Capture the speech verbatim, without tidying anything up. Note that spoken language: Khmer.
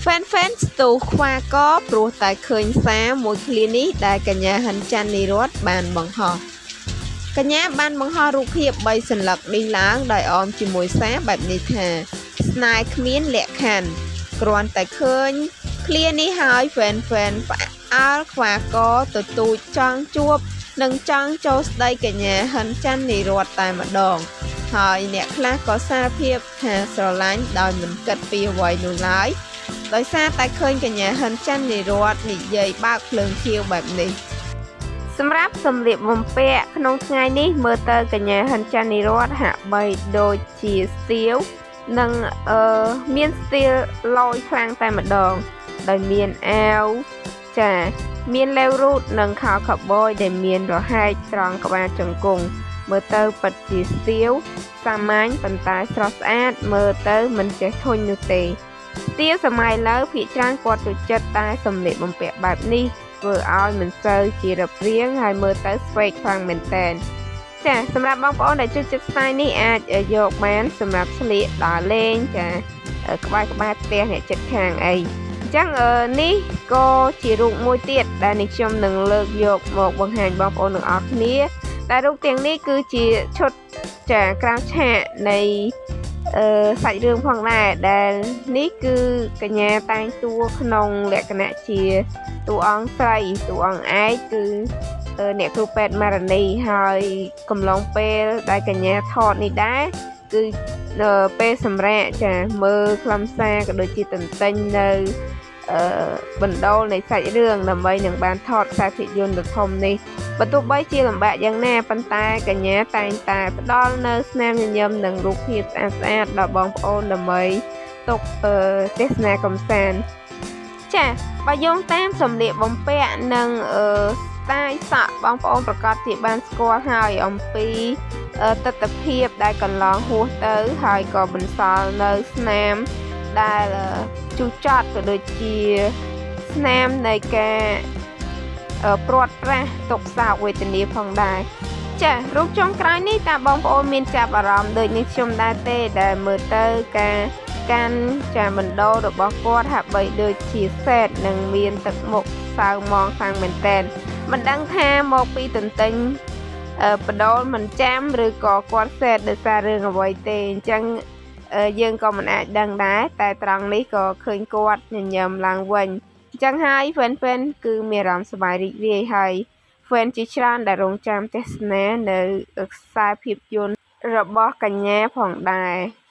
fan fan ស្ទូខ្វាកព្រោះតែឃើញសារមួយឃ្លានេះដែលកញ្ញាហិនចាន់នីរតបានបង្ហោះកញ្ញាបានបង្ហោះរូបភាពបីសន្លឹកនេះឡើងដោយអមជាមួយសារបែបនេះថាស្នេហ៍គ្មានលក្ខខណ្ឌគ្រាន់តែឃើញឃ្លានេះហើយ fan fan ផ្អើលខ្វាកទទូចចង់ជួបនិងចង់ចូលស្ដីកញ្ញាហិនចាន់នីរតតែម្ដងហើយអ្នកខ្លះក៏សារភាពថាស្រឡាញ់ដោយមិនគិតពីអ្វីនោះឡើយដោយសារតែឃើញកញ្ញាហិនចាន់នីរតនិយាយបើកភ្លើងខៀវបែបនេះសម្រាប់សម្លៀកបំពាក់ក្នុងថ្ងៃនេះមើលទៅកញ្ញាហិនចាន់នីរតហាក់បីដូចជាស្ទាវនិងអឺមានស្ទីលឡយខ្លាំងតែម្ដងដោយមានអាវចាមានឡេវរូតនិងខោខូវប៊យដែលមានរហែកត្រង់ក្បាលជង្គង់មើលទៅពិតជាស្ទាវសាមញ្ញប៉ុន្តែស្រស់ស្អាតមើលទៅមិនចេះធុញនោះទេស្ទាវសម័យលើភាគច្រើនគាត់ចូលចិត្តតែសម្លៀកបំពាក់បែបនេះធ្វើឲ្យមិនសូវជារឹបរៀងហើយមើលទៅស្វែកខ្លាំងមែនតើចាសម្រាប់បងប្អូនដែលចូលចិត្តស្ទាយនេះអាចយកបានសម្រាប់ស្លៀកដើរលេងចាក្បែរក្បែរផ្ទះអ្នកជិតខាងអីអញ្ចឹងនេះក៏ជារូបមួយទៀតដែលនេះខ្ញុំនឹងលើកយកមកបង្ហាញបងប្អូនទាំងអស់គ្នាតែរូបទាំងនេះគឺជាឈុតចាក្រៅឆាកនៃអឺសាច់រឿងផងដែរដែលនេះគឺកញ្ញាតែងតួក្នុងលក្ខណៈជាតួអង្គស្រីតួអង្គឯកគឺអ្នកគ្រូពេទ្យម៉ារ៉ានីហើយកំឡុងពេលដែលកញ្ញាថតនេះដែរគឺពេលសម្រាប់ចាមើលខ្លឹមសារក៏ដូចជាតន្ទិញនៅអឺបណ្ដោលនៃសាច់រឿងដើម្បីនឹងបានថតខ្សែភាពយន្តដ៏ធំនេះបើទោះបីជាលំបាកយ៉ាងណាប៉ុន្តែកញ្ញាតែងតែផ្ដល់នៅស្នាមញញឹមនិងរូបភាពស្អាតស្អាតដល់បងប្អូនដើម្បីទុកទេសនាកម្សាន្តចាបើយោងតាមសម្លៀកបំពាក់និងអឺស្ទាយសក់បងប្អូនប្រកាសជាបានស្គាល់ហើយអំពីទស្សនវិជ្ជាដែលកន្លងហួសទៅហើយក៏បន្សល់នៅស្នាមដែលជូរចត់ក៏ដូចជាស្នាមនៃការព្រាត់ប្រាសទុកសោកវេទនាផងដែរចារូបចុងក្រោយនេះតើបងប្អូនមានចាប់អារម្មណ៍ដូចនេះខ្ញុំដែរទេដែលមើលទៅការកាន់ចាបណ្ដោរបស់គាត់ហាក់បីដូចជាសែតនិងមានទឹកមុខសៅមងខាងមែនតែនមិនដឹងថាមកពីទន្ទិញបដោលមិនចាំឬក៏គាត់សែតដោយសាររឿងអ្វីទេអញ្ចឹងយើងក៏មិនអាចដឹងដែរតែត្រង់នេះក៏ឃើញគាត់ញញឹមឡើងវិញអញ្ចឹងហើយ fan fan គឺមានអារម្មណ៍សប្បាយរីករាយហើយ fan ជាច្រើនដែលរងចាំទស្សនានៅខ្សែភាពយន្តរបស់កញ្ញាផងដែរ